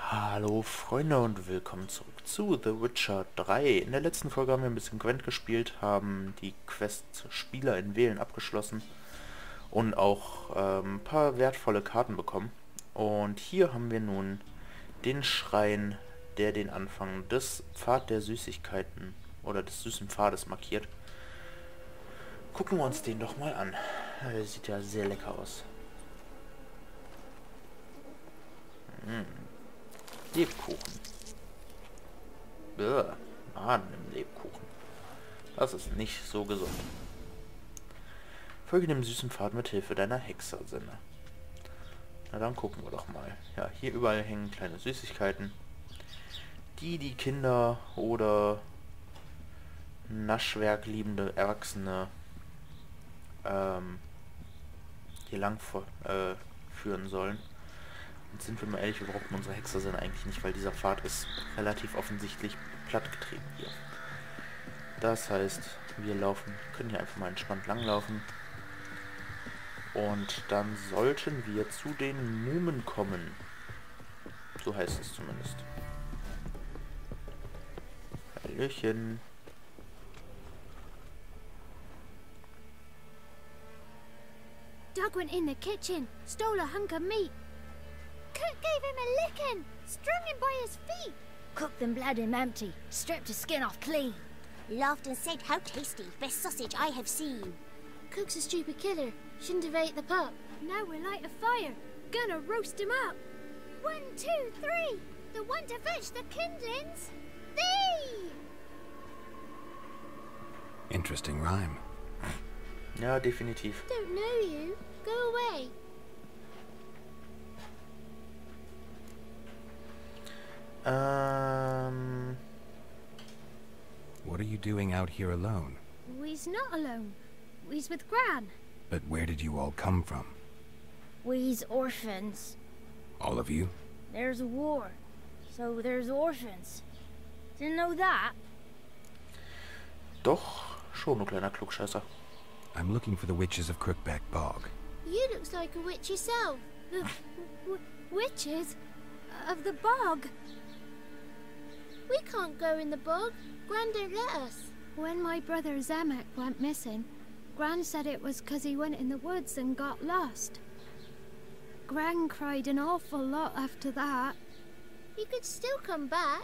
Hallo Freunde und willkommen zurück zu The Witcher 3. In der letzten Folge haben wir ein bisschen Gwent gespielt, haben die Quest Spieler in Wählen abgeschlossen und auch ein paar wertvolle Karten bekommen. Und hier haben wir nun den Schrein, der den Anfang des Pfad der Süßigkeiten oder des süßen Pfades markiert. Gucken wir uns den doch mal an. Der sieht ja sehr lecker aus. Lebkuchen. Mahn im Lebkuchen. Das ist nicht so gesund. Folge dem süßen Pfad mit Hilfe deiner Hexersinne. Na dann gucken wir doch mal. Ja, hier überall hängen kleine Süßigkeiten, die Kinder oder Naschwerk liebende Erwachsene hier lang führen sollen. Und sind wir mal ehrlich, wir brauchen unsere Hexersinne eigentlich nicht, weil dieser Pfad ist relativ offensichtlich plattgetreten hier. Das heißt, wir können hier einfach mal entspannt langlaufen. Und dann sollten wir zu den Mumen kommen. So heißt es zumindest. Hallöchen. Doug went in the kitchen, stole a hunk of meat. Cook gave him a licking, strung him by his feet. Cooked and bled him empty, stripped his skin off clean. Laughed and said, "How tasty, best sausage I have seen." Cook's a stupid killer, shouldn't have ate the pup. Now we'll light a fire, gonna roast him up. 1, 2, 3, the one to fetch the kindlings. Thee! Interesting rhyme. Ja, definitiv. Don't know you. Go away. What are you doing out here alone? We's not alone. We's with Gran. But where did you all come from? We's orphans. All of you? There's a war, so there's orphans. Didn't know that? Doch, schon, du kleiner Klugscheißer. I'm looking for the witches of Crookback Bog. You looks like a witch yourself. Witches? Of the bog? We can't go in the bog. Gran don't let us. When my brother Zemek went missing, Gran said it was 'cause he went in the woods and got lost. Gran cried an awful lot after that. He could still come back.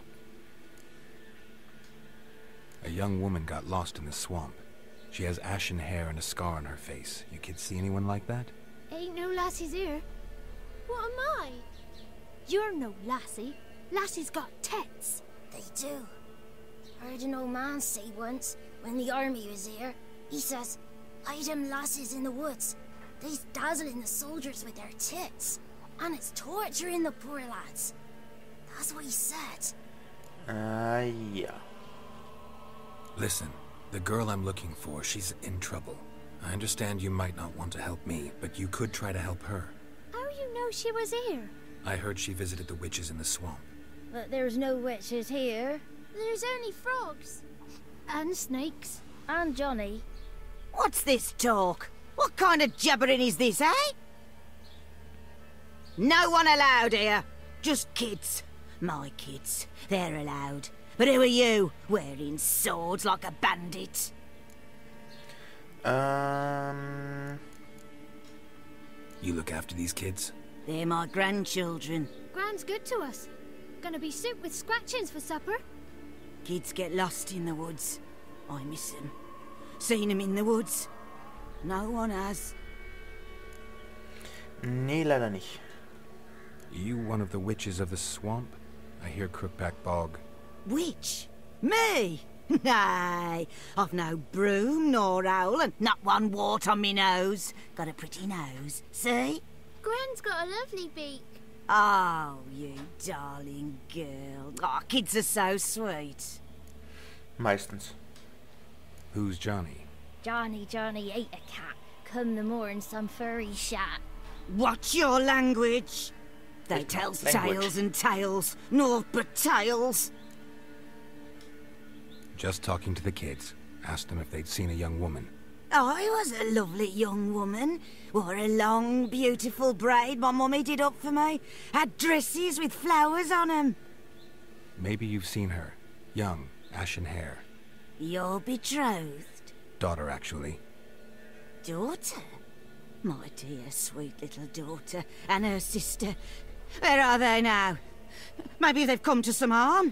A young woman got lost in the swamp. She has ashen hair and a scar on her face. You kids see anyone like that? Ain't no lassies here. What am I? You're no lassie. Lassie's got tits. They do. Heard an old man say once, when the army was here, he says, "Hide them lasses in the woods. They's dazzling the soldiers with their tits, and it's torturing the poor lads." That's what he said. Ja. Listen, the girl I'm looking for, she's in trouble. I understand you might not want to help me, but you could try to help her. How you know she was here? I heard she visited the witches in the swamp. But there's no witches here. There's only frogs. And snakes. And Johnny. What's this talk? What kind of jabbering is this, eh? No one allowed here. Just kids. My kids. They're allowed. But who are you, wearing swords like a bandit? You look after these kids? They're my grandchildren. Gran's good to us. Gonna be soup with scratchings for supper. Kids get lost in the woods. I miss them. Seen them in the woods. No one has. Nee, leider nicht. You one of the witches of the swamp? I hear Crookback Bog. Witch? Me? Nay, I've no broom nor owl and not one wart on me nose. Got a pretty nose, see? Gran's got a lovely beak. Oh, you darling girl. Oh, kids are so sweet. Meistens. Who's Johnny? Johnny ate a cat. Come the morn some furry shat. Watch your language. They tells Language. tales and tales, naught but tales. Just talking to the kids. Asked them if they'd seen a young woman. I was a lovely young woman. Wore a long, beautiful braid my mummy did up for me. Had dresses with flowers on 'em. Maybe you've seen her. Young, ashen hair. Your betrothed? Daughter, actually. Daughter? My dear, sweet little daughter. And her sister. Where are they now? Maybe they've come to some harm?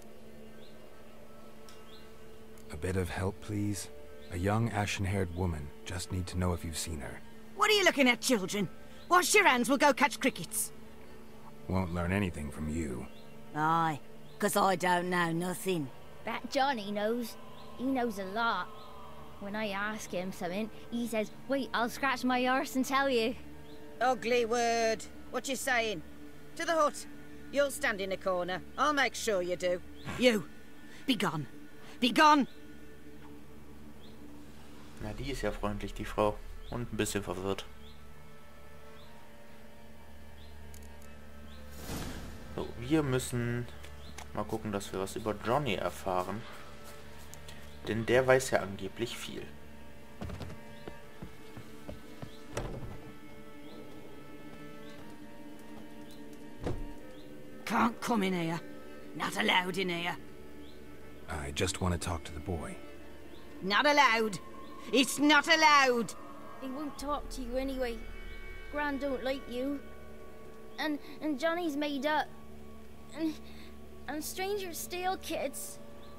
A bit of help, please? A young, ashen-haired woman. Just need to know if you've seen her. What are you looking at, children? Wash your hands, we'll go catch crickets. Won't learn anything from you. Aye, 'cause I don't know nothing. That Johnny knows. He knows a lot. When I ask him something, he says, wait, I'll scratch my arse and tell you. Ugly word. What you saying? To the hut. You'll stand in a corner. I'll make sure you do. You, be gone. Be gone! Na, die ist ja freundlich, die Frau. Und ein bisschen verwirrt. So, wir müssen mal gucken, dass wir was über Johnny erfahren. Denn der weiß ja angeblich viel. Can't come in here. Not allowed in here. I just want to talk to the boy. Not allowed. It's not allowed. He won't talk to you anyway. Gran don't like you. And Johnny's made up. And strangers steal kids.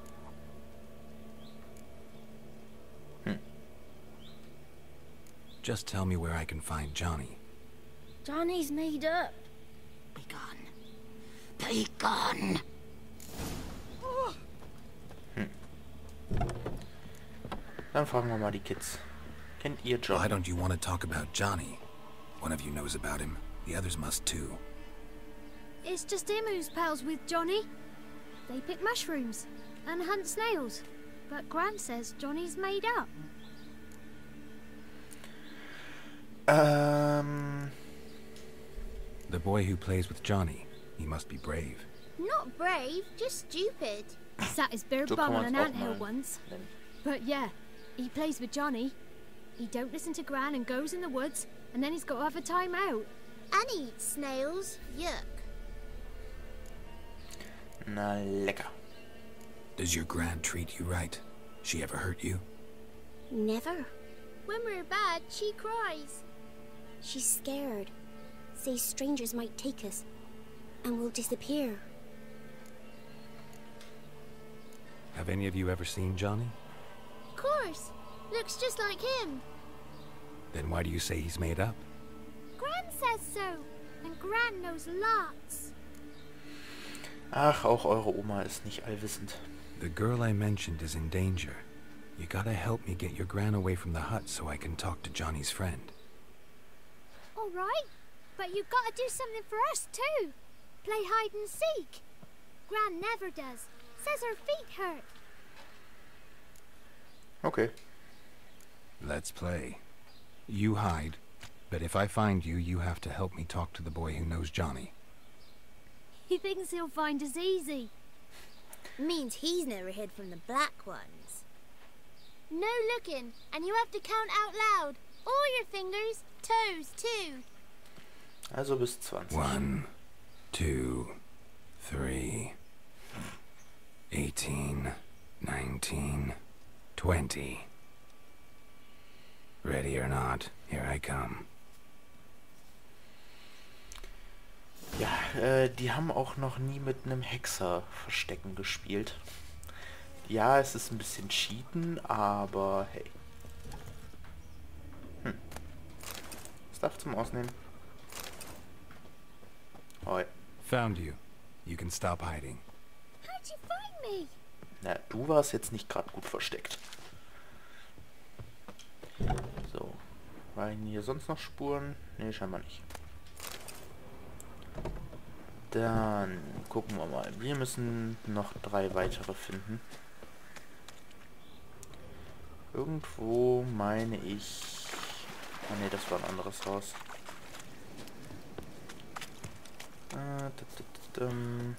Just tell me where I can find Johnny. Johnny's made up. Be gone. Be gone. Dann fragen wir mal die Kids. Kennt ihr Johnny? Why don't you want to talk about Johnny? One of you knows about him. The others must too. It's just him who's pals with Johnny. They pick mushrooms and hunt snails. But Gran says Johnny's made up. The boy who plays with Johnny. He must be brave. Not brave, just stupid. Sat his bare So bum kann on an man's auch anthill mal once. nennen. But yeah, he plays with Johnny. He don't listen to Gran and goes in the woods, and then he's got to have a time out. And he eats snails. Yuck. Na, lecker. Does your Gran treat you right? She ever hurt you? Never. When we're bad, she cries. She's scared. Says strangers might take us. And we'll disappear. Have any of you ever seen Johnny? Of course. Looks just like him. Then why do you say he's made up? Gran says so. And Gran knows lots. Ach, auch eure Oma ist nicht allwissend. The girl I mentioned is in danger. You gotta help me get your Gran away from the hut so I can talk to Johnny's friend. All right. But you've got to do something for us too. Play hide and seek. Gran never does. Says her feet hurt. Okay. Let's play. You hide, but if I find you, you have to help me talk to the boy who knows Johnny. He thinks he'll find us easy. Means he's never hid from the black ones. No looking, and you have to count out loud. All your fingers, toes too. Also bis 20. 1, 2, 3, 18, 19, 20. Ready or not, here I come. Ja, die haben auch noch nie mit einem Hexer Verstecken gespielt. Ja, es ist ein bisschen cheaten, aber hey. Stuff zum Ausnehmen. Hoi. Found you. You can stop hiding. How'd you find me? Na, du warst jetzt nicht gerade gut versteckt. So. Waren hier sonst noch Spuren? Ne, scheinbar nicht. Dann gucken wir mal. Wir müssen noch 3 weitere finden. Irgendwo meine ich... Ah ne, das war ein anderes Haus. Gucken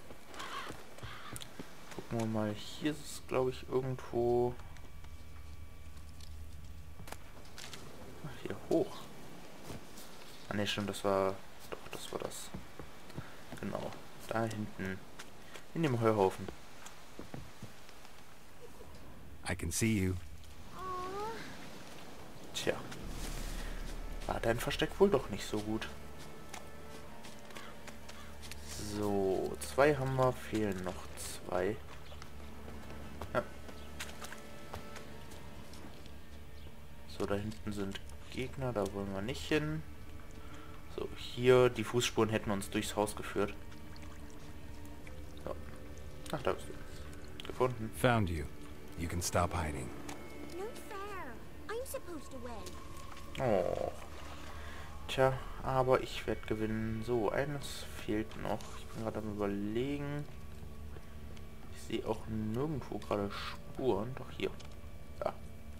wir mal. Hier ist es, glaube ich, irgendwo... hoch? Ah ne, stimmt, das war... Doch, das war das. Genau. Da hinten. In dem Heuhaufen. I can see you. Tja. War dein Versteck wohl doch nicht so gut. So, 2 haben wir, fehlen noch 2. Ja. So, da hinten sind Gegner, da wollen wir nicht hin. So, hier, die Fußspuren hätten uns durchs Haus geführt. So. Ach, da bist du. Gefunden. Found you. You can stop hiding. No fair. I'm supposed to win. Oh. Tja, aber ich werde gewinnen. So, eines fehlt noch. Ich bin gerade am Überlegen. Ich sehe auch nirgendwo gerade Spuren. Doch hier. Da.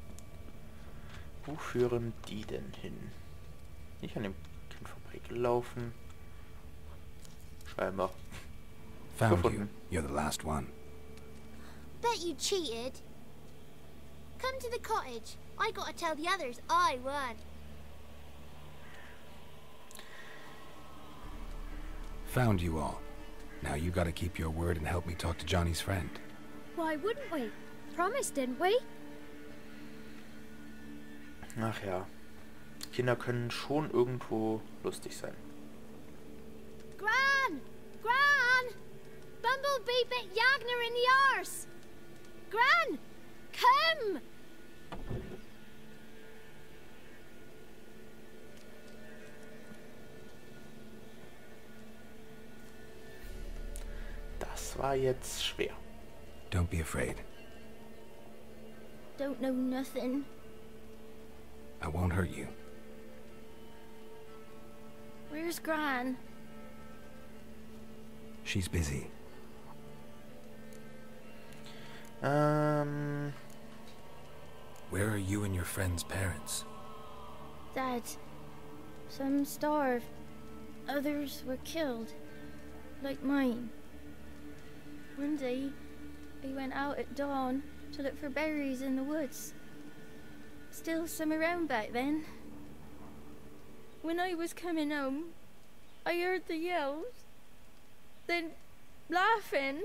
Wo führen die denn hin? Nicht an dem Kind vorbeigelaufen. Scheinbar. Found you. Gefunden. You're the last one. Bet you cheated. Come to the cottage. I gotta tell the others I won. Found you all. Now you gotta keep your word and help me talk to Johnny's friend. Why wouldn't we? Promised, didn't we? Ach ja. Kinder können schon irgendwo lustig sein. Gran! Gran! Bumblebee bit Yagner in the arse! Gran! Come! Das war jetzt schwer. Don't be afraid. Don't know nothing. I won't hurt you. Where's Gran? She's busy. Where are you and your friend's parents? Dad. Some starved. Others were killed. Like mine. One day, we went out at dawn to look for berries in the woods. Still some around back then. When I was coming home, I heard the yells. Then, laughing,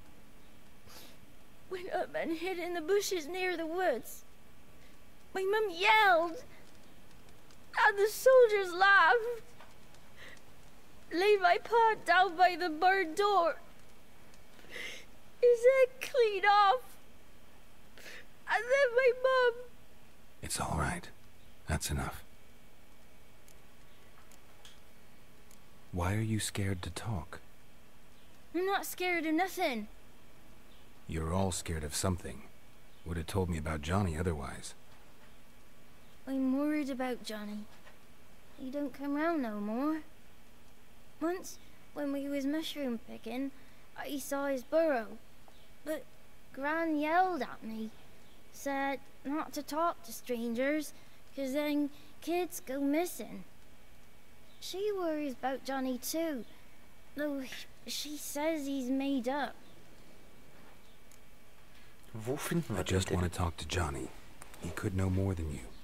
went up and hid in the bushes near the woods. My mum yelled, and the soldiers laughed. Laid my pa down by the barn door. His head clean off. And then my mum... It's all right. That's enough. Why are you scared to talk? I'm not scared of nothing. You're all scared of something. Would have told me about Johnny otherwise. I'm worried about Johnny. He don't come round no more. Once, when we was mushroom picking, I saw his burrow. But Gran yelled at me. Said not to talk to strangers, 'cause then kids go missing. She worries about Johnny too, though she says he's made up. Wo finden wir I just want to talk to Johnny. He could know more than you.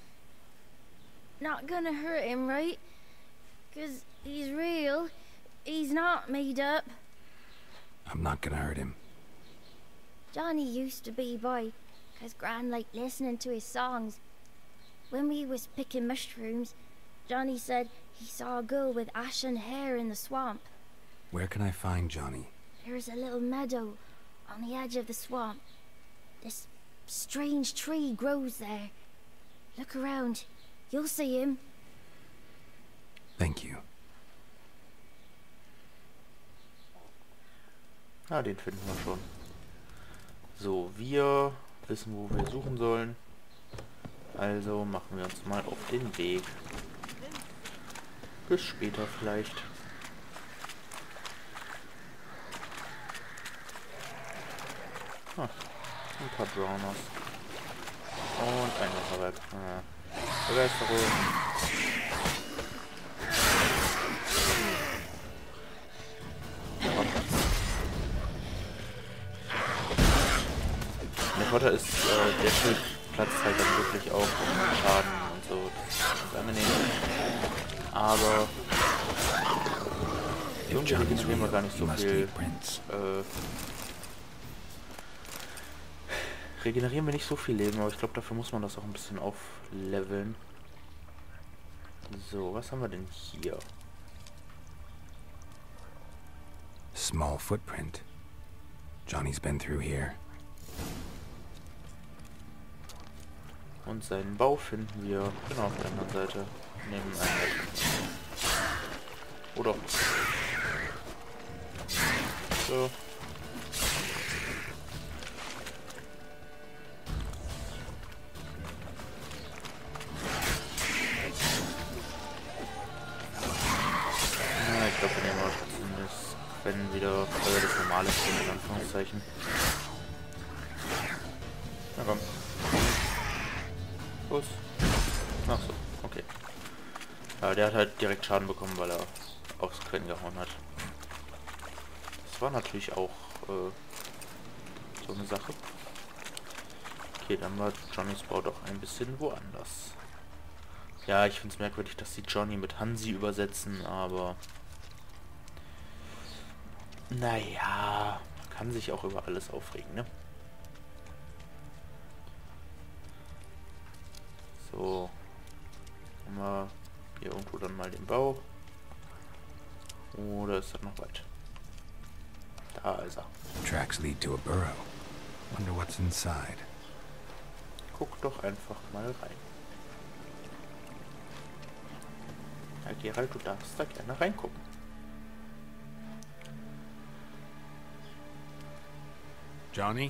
Not gonna hurt him, right? 'Cause he's real. He's not made up. I'm not gonna hurt him. Johnny used to be boy, 'cause Gran liked listening to his songs. When we was picking mushrooms, Johnny said he saw a girl with ashen hair in the swamp. Where can I find Johnny? There's a little meadow on the edge of the swamp. This strange tree grows there. Look around. You'll see him. Thank you. Ah, den finden wir schon. So, wir wissen, wo wir suchen sollen. Also machen wir uns mal auf den Weg. Bis später vielleicht. Ah, ein paar Drowners. Und ein Wasserwerk. Begeisterung. Der Vorteil ist, der Schild platzt halt dann wirklich auch um Schaden und so. Das ganz angenehm. Aber irgendwie regenerieren wir gar nicht so viel. Regenerieren wir nicht so viel Leben, aber ich glaube, dafür muss man das auch ein bisschen aufleveln. So, was haben wir denn hier? Small footprint. Johnny's been through here. Und seinen Bau finden wir genau auf der anderen Seite. Neben einem Bett. Oder? So. Ich glaube, wir nehmen auch zumindest, wenn wieder das normale Skin in Anführungszeichen. Na komm. Los. Ach so, okay. Ja, der hat halt direkt Schaden bekommen, weil er aufs Können gehauen hat. Das war natürlich auch so eine Sache. Okay, dann war Johnnys Bau doch ein bisschen woanders. Ja, ich finde es merkwürdig, dass sie Johnny mit Hansi übersetzen, aber naja, man kann sich auch über alles aufregen, ne? So, haben wir hier irgendwo dann mal den Bau. Oder ist das noch weit? Da ist er. Tracks lead to a burrow. Wonder what's inside. Guck doch einfach mal rein. Ja, Geralt, du darfst da gerne reingucken. Johnny?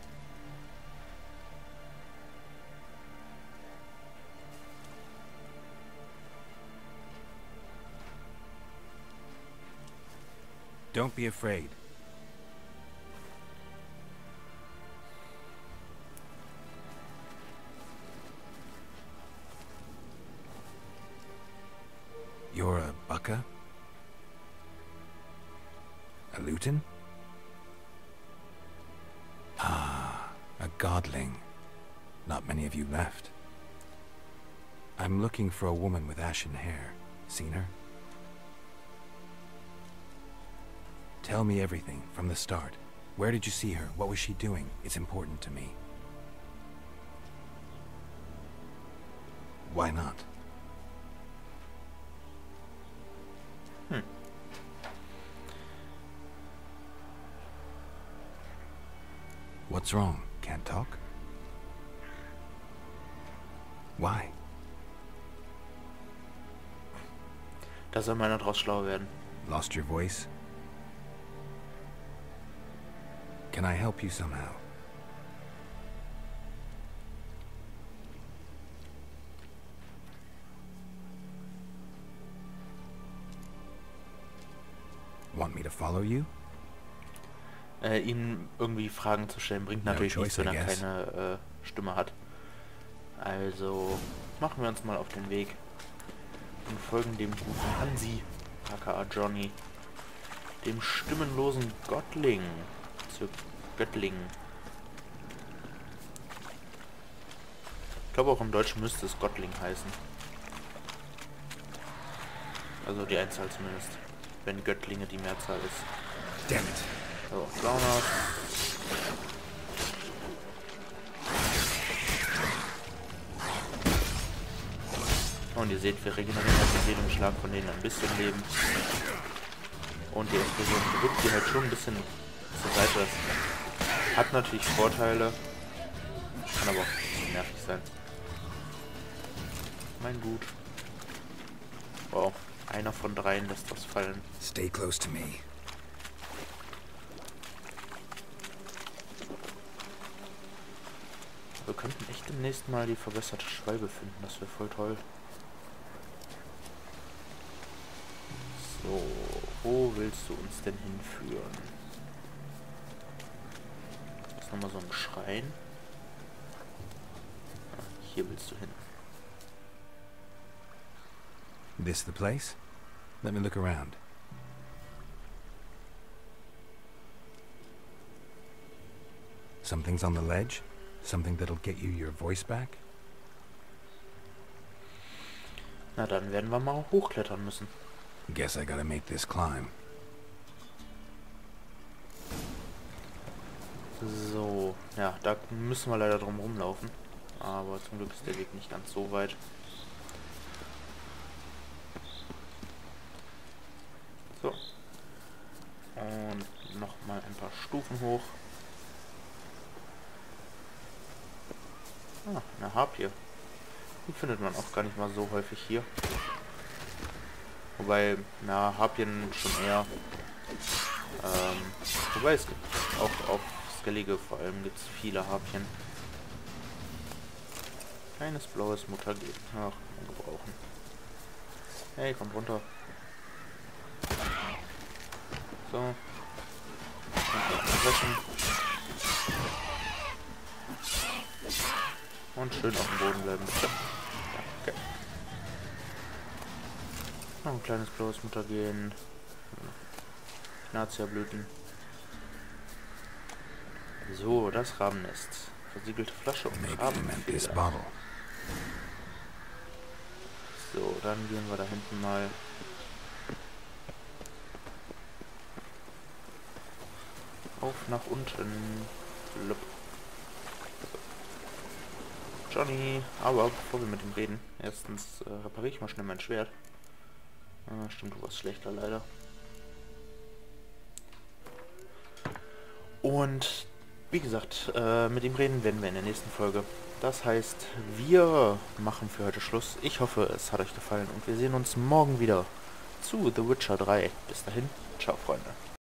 Don't be afraid. You're a Bucka? A Luton? Ah, a Godling. Not many of you left. I'm looking for a woman with ashen hair. Seen her? Tell me everything, from the start. Where did you see her? What was she doing? It's important to me. Why not? What's wrong? Can't talk? Why? Da soll meiner draus schlau werden. Lost your voice? Can I help you somehow? Want me to follow you? Ihm irgendwie Fragen zu stellen, bringt natürlich nichts, wenn er keine Stimme hat. Also machen wir uns mal auf den Weg und folgen dem guten Hansi, aka Johnny, dem stimmenlosen Gottling, zu Göttling. Ich glaube, auch im Deutschen müsste es Gottling heißen. Also die Einzahl zumindest, wenn Göttlinge die Mehrzahl ist. Damn it. So, Sauna. Und ihr seht, wir regenerieren halt mit jedem Schlag von denen ein bisschen Leben. Und die Explosion drückt die halt schon ein bisschen zur Seite. Das hat natürlich Vorteile. Kann aber auch ein bisschen nervig sein. Mein Gut. Wow, einer von dreien lässt was fallen. Stay close to me. Wir könnten echt demnächst mal die verbesserte Schwalbe finden, das wäre voll toll. So, wo willst du uns denn hinführen? Das ist nochmal so ein Schrein. Ah, hier willst du hin. This the place? Let me look around. Something's on the ledge? Something that'll get you your voice back? Na, dann werden wir mal hochklettern müssen. Guess I gotta make this climb. So, ja, da müssen wir leider drum rumlaufen. Aber zum Glück ist der Weg nicht ganz so weit. So. Und nochmal ein paar Stufen hoch. Ah, eine Harpie. Die findet man auch gar nicht mal so häufig hier. Wobei, na, Harpien schon eher. Wobei es gibt auch auf Skellige vor allem gibt es viele Harpien. Kleines blaues Muttergel. Ach, kann man gebrauchen. Hey, kommt runter. So. Und schön auf dem Boden bleiben. Danke. Noch ein kleines blaues Muttergel. Ignatia-Blüten. So, das Rabennest. Versiegelte Flasche und Rabenfeder. So, dann gehen wir da hinten mal. Auf nach unten. Lup. So. Johnny, aber bevor wir mit ihm reden, erstens repariere ich mal schnell mein Schwert. Ah, stimmt, du warst schlechter leider. Und wie gesagt, mit ihm reden werden wir in der nächsten Folge. Das heißt, wir machen für heute Schluss. Ich hoffe, es hat euch gefallen und wir sehen uns morgen wieder zu The Witcher 3. Bis dahin, ciao Freunde.